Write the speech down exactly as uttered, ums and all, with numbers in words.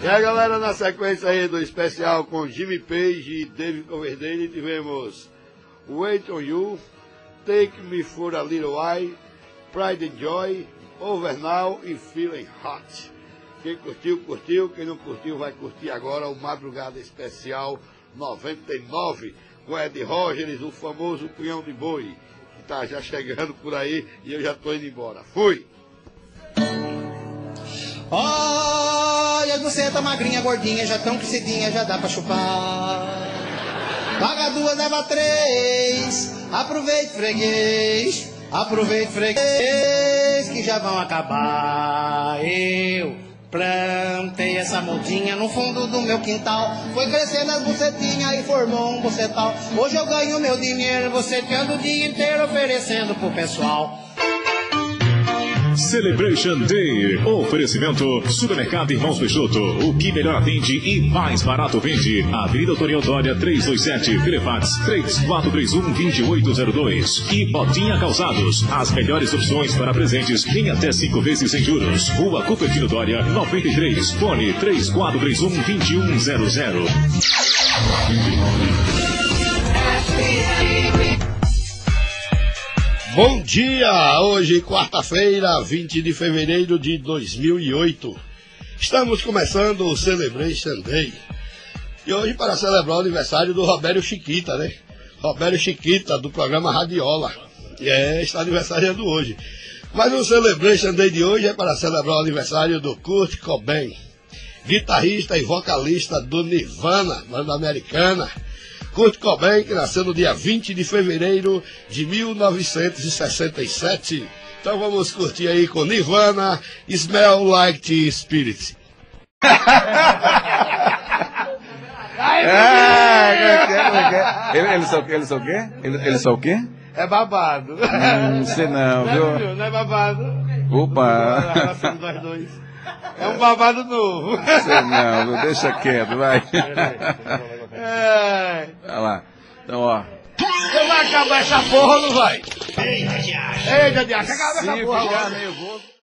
E aí, galera, na sequência aí do especial com Jimmy Page e David Coverdale, tivemos Wait on You, Take Me For A Little While, Pride and Joy, Over Now e Feeling Hot. Quem curtiu, curtiu. Quem não curtiu, vai curtir agora o Madrugada Especial noventa e nove com Ed Rogers, o famoso Punhão de Boi, que tá já chegando por aí e eu já tô indo embora. Fui! Olha, você tá magrinha, gordinha, já tão crescidinha, já dá pra chupar. Paga duas, leva três. Aproveite, freguês. Aproveite, freguês, que já vão acabar. Eu plantei essa mudinha no fundo do meu quintal. Foi crescendo as bucetinhas e formou um bucetal. Hoje eu ganho meu dinheiro, buceteando o dia inteiro, oferecendo pro pessoal. Celebration Day. Oferecimento Supermercado Irmãos Peixoto. O que melhor atende e mais barato vende. Avenida Antônio Dória trezentos e vinte e sete. Telefax três quatro três um, dois oito zero dois. E Botinha Calçados. As melhores opções para presentes em até cinco vezes sem juros. Rua Cupertino Dória noventa e três. Fone três quatro três um, dois um zero zero. Bom dia! Hoje, quarta-feira, vinte de fevereiro de dois mil e oito. Estamos começando o Celebration Day. E hoje para celebrar o aniversário do Robério Chiquita, né? Robério Chiquita, do programa Radiola. E é, está aniversariando hoje. Mas o Celebration Day de hoje é para celebrar o aniversário do Kurt Cobain, guitarrista e vocalista do Nirvana, banda americana. Kurt Cobain, que nasceu no dia vinte de fevereiro de mil novecentos e sessenta e sete. Então vamos curtir aí com Nirvana, Smell Like Teen Spirit. É, ele, ele, só, ele só o quê? Ele, ele só o quê? É babado. Hum, não sei não, não, viu? não é babado. Opa! Nós dois. É um babado novo. Não sei não, viu? Deixa quieto, vai. É. Vai lá. Então, ó. Você vai acabar essa porra ou não vai? Eita, diacho. Eita, diacho. Acaba essa Se porra ficar logo. meio gordo.